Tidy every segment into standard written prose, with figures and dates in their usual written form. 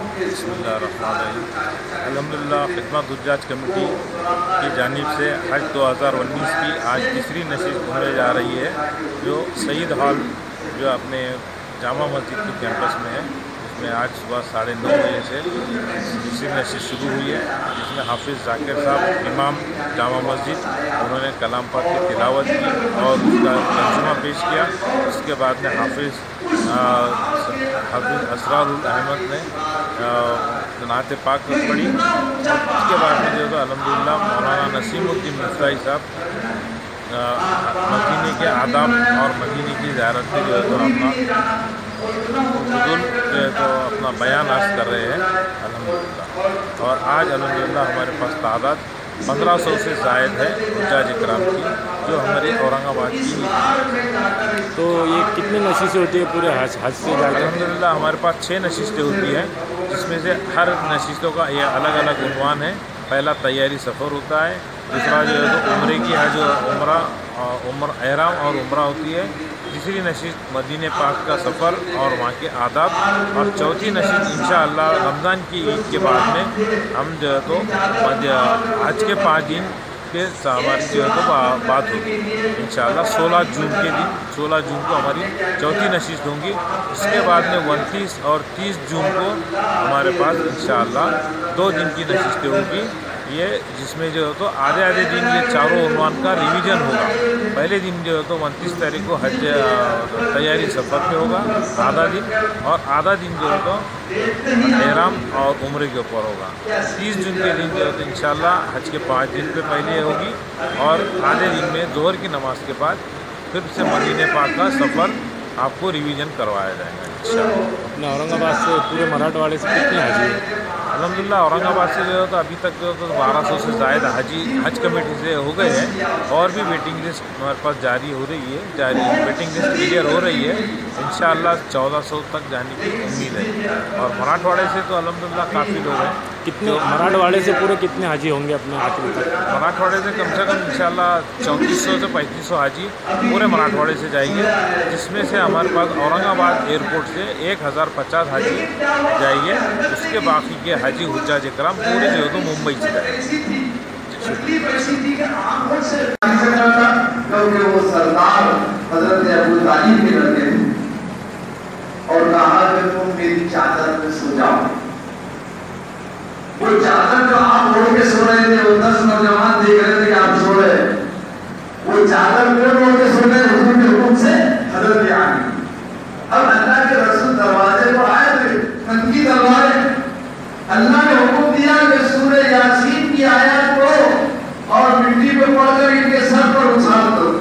الحمدللہ خدمت حجاج کمیٹی کی جانب سے حج 2019 کی آج تیسری نشست ہونے جا رہی ہے، جو سعید ہال جو اپنے جامع مسجد کے کیمپس میں ہے، اس میں آج صبح 9:30 بجے سے دوسری نشست شروع ہوئی ہے، جس میں حافظ ذاکر صاحب امام جامع مسجد انہوں نے کلام پاک کی تلاوت کی اور اس کا ترجمہ پیش کیا۔ اس کے بعد میں حافظ اسرار الاحمد نے نعت پاک پڑھی۔ اس کے بعد میں جو ہے الحمدللہ مولانا نسیم الدین مفتاحی صاحب مدینے کے آداب اور مدینے کی زیارت سے جو ہے تو اپنا بیان عرض کر رہے ہیں الحمدللہ۔ اور آج الحمدللہ ہمارے پاس تعداد 1500 سے زائد ہے حجاج اکرام کی، جو ہمارے اورنگ آباد کی ہے۔ تو یہ کتنی نشستیں ہوتی ہے پورے حج سے جا کے؟ الحمدللہ ہمارے پاس 6 نشستیں ہوتی ہیں، جس میں سے ہر نشستوں کا یہ الگ الگ عنوان ہے۔ پہلا تیاری سفر ہوتا ہے، دوسرا جو ہے تو عمرے کی حج عمرہ احرام اور عمرہ ہوتی ہے، تیسری نشست مدینہ پاک کا سفر اور وہاں کے آداب، اور چوتھی نشست انشاءاللہ رمضان کی عید کے بعد میں ہم جو ہے تو حج کے 5 دن کے ہماری جو ہے تو بات ہوگی انشاءاللہ 16 جون کو ہماری چوتھی نشست ہوں گی۔ اس کے بعد میں 29 اور 30 جون کو ہمارے پاس انشاءاللہ 2 دن کی نشستیں ہوں گی، یہ جس میں جو ہے تو آدھے دن یہ چاروں عنوان کا ریویژن ہوگا۔ پہلے دن جو ہے تو 29 تاریخ کو حج تیاری سفر پہ ہوگا آدھا دن، اور آدھا دن جو ہے تو احرام اور عمرے کے اوپر ہوگا۔ 30 جون کے دن جو ہے تو انشاءاللہ حج کے 5 دن پہ پہلے ہوگی، اور آدھے دن میں ظہر کی نماز کے بعد پھر سے مدینہ پاک کا سفر آپ کو ریویژن کروایا جائے گا انشاءاللہ۔ اپنے اورنگ آباد سے پورے مراٹھواڑے سے کتنے حاجی ہیں؟ الحمدللہ اورنگ آباد سے جو ہے تو ابھی تک جو ہے تو 1200 سے زائد حج کمیٹی سے ہو گئے ہیں، اور بھی ویٹنگ لسٹ ہمارے پاس جاری ہو رہی ہے، ویٹنگ لسٹ کلیئر ہو رہی ہے، انشاءاللہ 1400 تک جانے کی امید ہے۔ اور مراٹھواڑے سے تو الحمدللہ کافی لوگ ہیں۔ کتنے مراٹھواڑے سے پورے کتنے حاجی ہوں گے اپنے آخری تک؟ مراٹھواڑے سے کم انشاءاللہ 3400 سے 3500 حاجی پورے مراٹھواڑے سے جائیں گے، جس میں سے ہمارے پاس اورنگ آباد ایئرپورٹ سے 1050 حاجی جائیں گے۔ اس کے باقی کے حاجی حجاج اکرام پورے جو ہے تو ممبئی سے جائیں گے۔ وہ سردار حضرت ابو طالب کے لڑکے تھے، اور کہا کہ تم میری چادر میں سو جاؤ۔ وہ چادر جو آپ اوڑھ کے سو رہے تھے، وہ 10 نوجوان دیکھ رہے تھے کہ آپ سو رہے ہیں، وہ چادر کون اوڑھ کے سو رہے حضور کے حکم سے حضرت علی۔ اب اللہ کے رسول دروازے پر آئے تھے، تنگی تلواریں، اللہ نے حکم دیا کہ سورہ یاسین کی آیات پڑھو اور مٹی پہ پڑھ کر ان کے سر پر اچھال دو،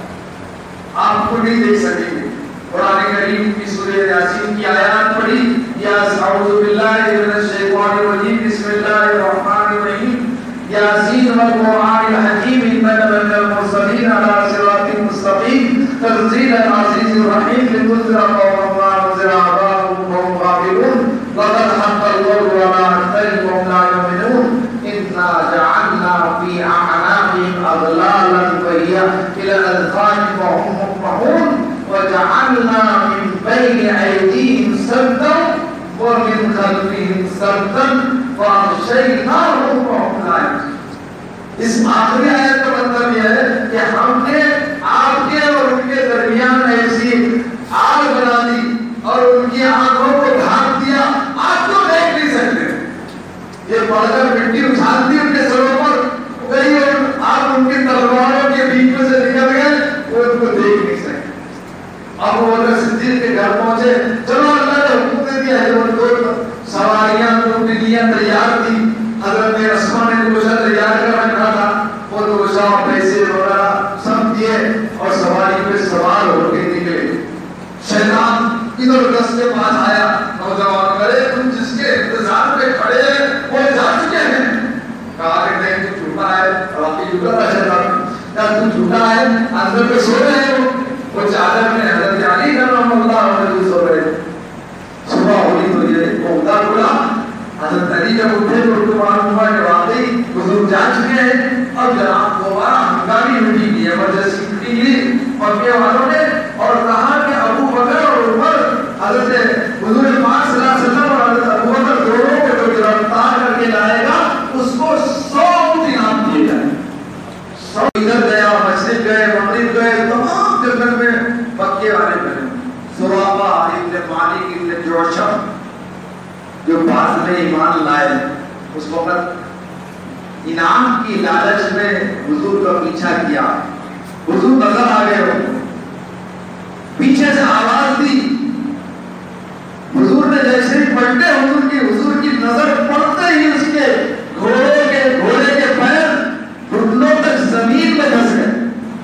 آپ کو نہیں دیکھ سکیں گے۔ قرآن کریم کی سورہ یاسین کی آیات پڑھی، یا اعوذ باللہ من الشیطان الرجیم، بسم اللہ الرحمن الرحیم، یاسین والقرآن الحکیم انک لمن المرسلین علی صراط مستقیم تنزیل العزیز الرحیم لتنذر قوما ما انذر آباؤهم وهم غافلون لقد حق القول على أكثرهم لا يؤمنون إنا جعلنا في أعناقهم أغلالا فهي إلى الأذقان فهم مقمحون وجعلنا من بين أيديهم سدا ومن خلفهم سدا فأغشيناهم فهم لا يبصرون۔ اس آخری آیت کا مطلب یہ ہے کہ ہم نے آپ کے اور ان کے درمیان ایسی آگ بنا دی اور ان کی آنکھوں کو ڈھانپ دیا، آپ کو دیکھ نہیں سکتے۔ یہ پڑھ کر مٹی اچھال دی ان کے سروں پر گئی، اور آپ ان کی تلواروں کے بیچ میں سے نکل گئے، وہ ان کو دیکھ نہیں سکتے۔ اب وہ اگر صدیق کے گھر پہنچے، چلو اللہ نے حکم دے دیا ہے، وہ 2 سواریاں 2 بلیاں تیار تھی، حضرت اسما نے گوشہ تیار کر رکھا تھا، وہ گوشہ پیسے وغیرہ سب دیے اور سواری پہ سوار ہو کے نکلے۔ شیطان ادھر دس کے پاس آیا، نوجوان کرے تم جس کے انتظار پہ کھڑے ہیں وہ جا چکے ہیں۔ کہا کہ نہیں تو جھوٹا ہے، واقعی جھوٹا تھا شیطان، کہا تم جھوٹا ہے، اندر پہ سو رہے ہو۔ وہ چادر میں حضرت علی رضی اللہ عنہ سو رہے تھے۔ صبح ہوئی تو یہ موقع کھلا، حضرت علی جب اٹھے تو ان کو معلوم ہوا کہ واقعی حضور جا چکے ہیں۔ اب جناب دوبارہ ہنگامی میٹنگ کی، ایمرجنسی میٹنگ لی مکے والوں نے، اور کہا کہ ابو بکر اور عمر، حضرت حضور پاک صلی اللہ علیہ وسلم اور حضرت ابو بکر دونوں بعد میں ایمان لائے اس وقت انعام کی لالچ میں حضور کا پیچھا کیا، حضور نظر آ گئے ہو، پیچھے سے آواز دی، حضور نے جیسے ہی پلٹے حضور کی نظر پڑتے ہی اس کے گھوڑے کے پیر گھٹنوں تک زمین میں دھس گئے۔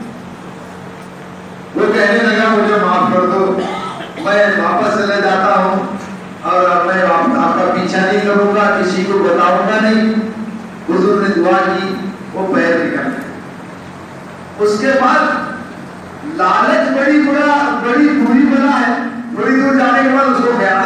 وہ کہنے لگا مجھے معاف کر دو، میں واپس چلے جاتا ہوں اور میں آپ کا پیچھا نہیں کروں گا، کسی کو بتاؤں گا نہیں۔ حضور نے دعا کی، وہ پیر نکل گئے۔ اس کے بعد لالچ بڑی بری بلا ہے، بڑی دور جانے کے بعد اس کو خیال